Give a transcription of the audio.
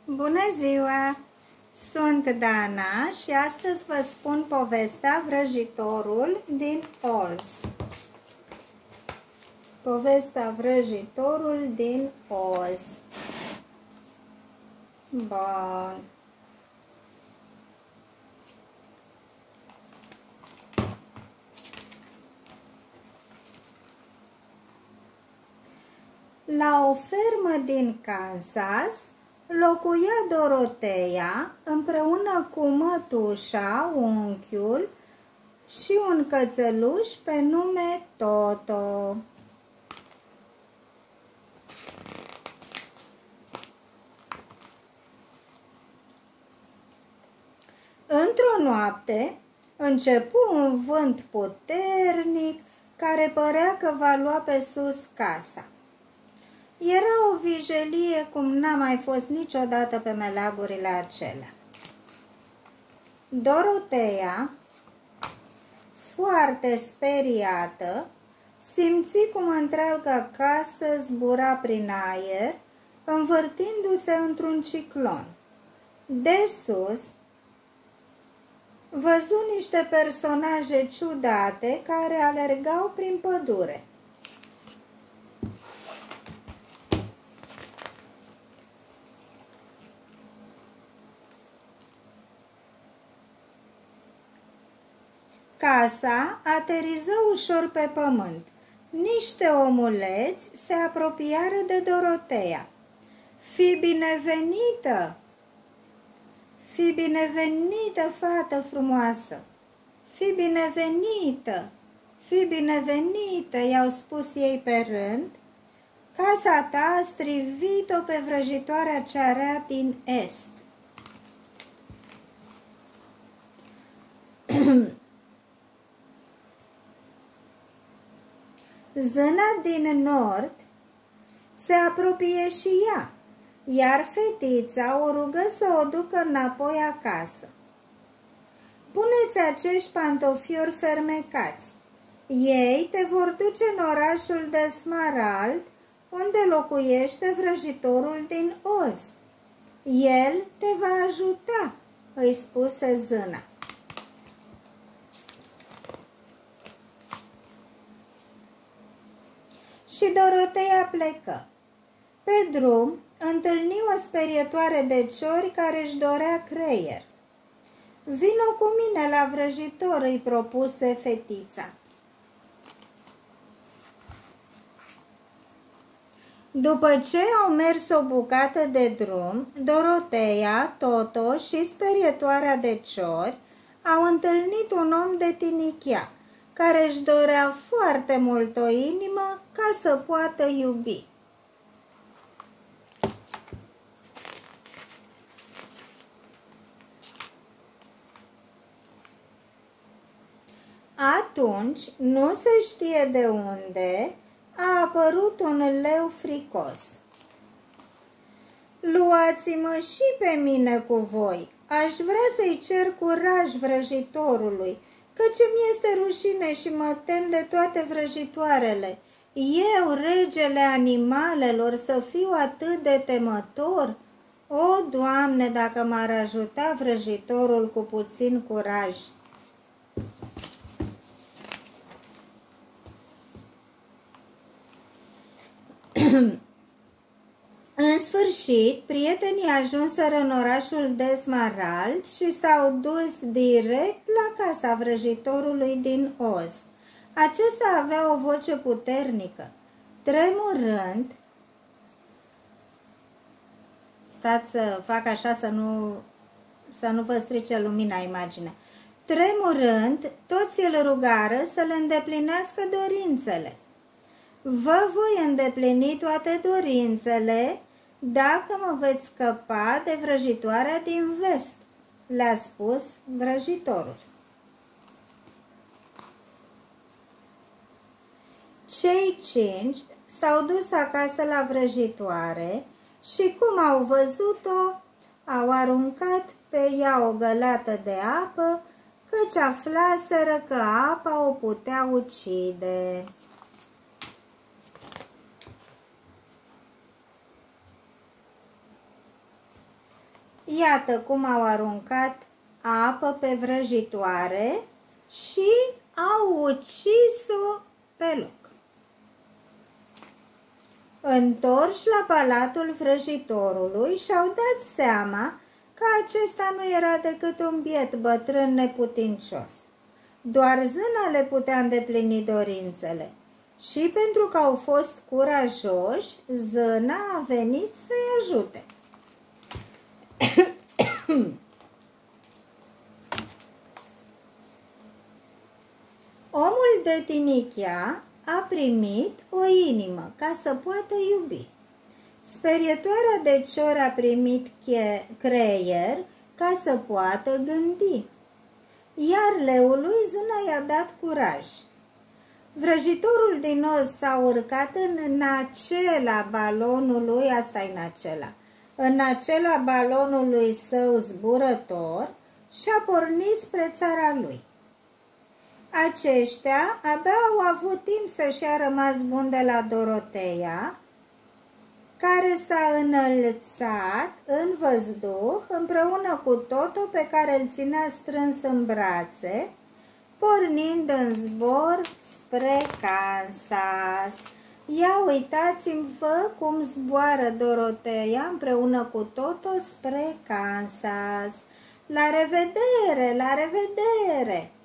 Bună ziua! Sunt Dana și astăzi vă spun povestea Vrăjitorul din Oz. Povestea Vrăjitorul din Oz. Bun. La o fermă din Kansas locuia Doroteea împreună cu mătușa, unchiul și un cățeluș pe nume Toto. Într-o noapte începu un vânt puternic care părea că va lua pe sus casa. Era o vijelie cum n-a mai fost niciodată pe meleagurile acelea. Doroteea, foarte speriată, simți cum întreaga casă zbura prin aer, învârtindu-se într-un ciclon. De sus, văzu niște personaje ciudate care alergau prin pădure. Casa ateriză ușor pe pământ. Niște omuleți se apropiară de Doroteea. "Fii binevenită! Fii binevenită, fată frumoasă! Fii binevenită! Fii binevenită!" i-au spus ei pe rând. "Casa ta a strivit-o pe vrăjitoarea cea rea din est." Zâna din nord se apropie și ea, iar fetița o rugă să o ducă înapoi acasă. "Puneți acești pantofiori fermecați. Ei te vor duce în orașul de Smarald, unde locuiește vrăjitorul din Oz. El te va ajuta," îi spuse zâna. Și Doroteea plecă. Pe drum întâlni o sperietoare de ciori care își dorea creier. "Vino cu mine la vrăjitor," îi propuse fetița. După ce au mers o bucată de drum, Doroteea, Toto și sperietoarea de ciori au întâlnit un om de tinichea, care își dorea foarte mult o inimă ca să poată iubi. Atunci, nu se știe de unde, a apărut un leu fricos. "Luați-mă și pe mine cu voi, aș vrea să-i cer curaj vrăjitorului, căci mi este rușine și mă tem de toate vrăjitoarele. Eu, regele animalelor, să fiu atât de temător? O, Doamne, dacă m-ar ajuta vrăjitorul cu puțin curaj!" În sfârșit, prietenii ajunseră în orașul de Smarald și s-au dus direct la casa vrăjitorului din Oz. Acesta avea o voce puternică. Tremurând, stați să fac așa să nu vă strice lumina imaginea. Tremurând, toți îl rugară să le îndeplinească dorințele. "Vă voi îndeplini toate dorințele dacă mă veți scăpa de vrăjitoarea din vest," le-a spus vrăjitorul. Cei 5 s-au dus acasă la vrăjitoare și, cum au văzut-o, au aruncat pe ea o găleată de apă, căci aflaseră că apa o putea ucide. Iată cum au aruncat apă pe vrăjitoare și au ucis-o pe loc. Întorși la palatul vrăjitorului, și-au dat seama că acesta nu era decât un biet bătrân neputincios. Doar Zâna le putea îndeplini dorințele. Și pentru că au fost curajoși, Zâna a venit să-i ajute. Omul de tinichea a primit o inimă ca să poată iubi. Sperietoarea de cior a primit creier ca să poată gândi. Iar leului Zâna i-a dat curaj. Vrăjitorul din os s-a urcat în acela balonului, în acela balonului său zburător și a pornit spre țara lui. Aceștia abia au avut timp să-și ia rămas bun de la Doroteea, care s-a înălțat în văzduh împreună cu Toto, pe care îl ținea strâns în brațe, pornind în zbor spre Kansas. Ia uitați-vă cum zboară Doroteea împreună cu Toto spre Kansas. La revedere, la revedere!